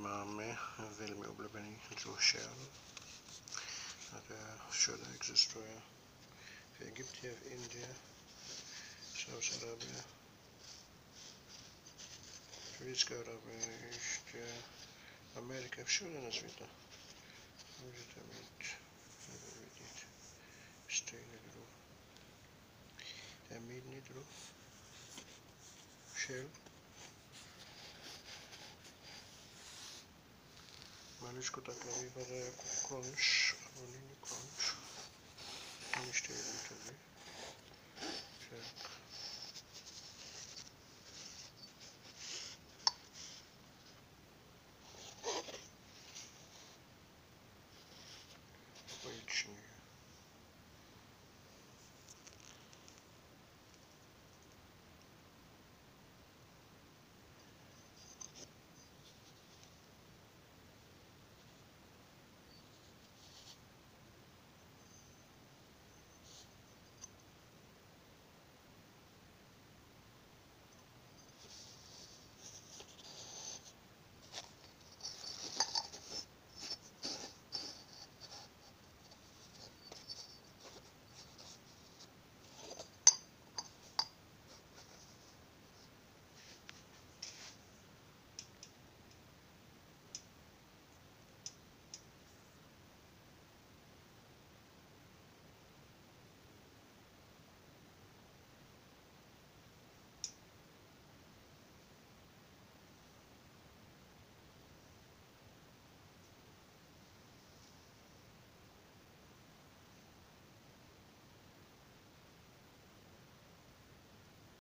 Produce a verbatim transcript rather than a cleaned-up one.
máme velmi oblíbený druh šel. A to je všude existuje. V Egyptě, v Indii, v Saudské Arábii, v Saudské Arábii, ještě Amerika, všude na světě. Můžete mít, nebo vidět, stejný druh. To je mýdný druh. Šel. Maličko také vypadá jako